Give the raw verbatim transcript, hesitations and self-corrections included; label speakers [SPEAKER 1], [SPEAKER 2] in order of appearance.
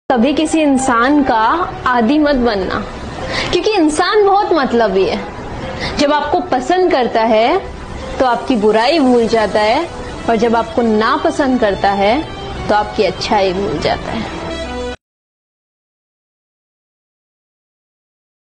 [SPEAKER 1] कभी किसी इंसान का आदी मत बनना, क्योंकि इंसान बहुत मतलबी है। जब आपको पसंद करता है तो आपकी बुराई भूल जाता है, और जब आपको ना पसंद करता है तो आपकी अच्छाई भूल जाता है।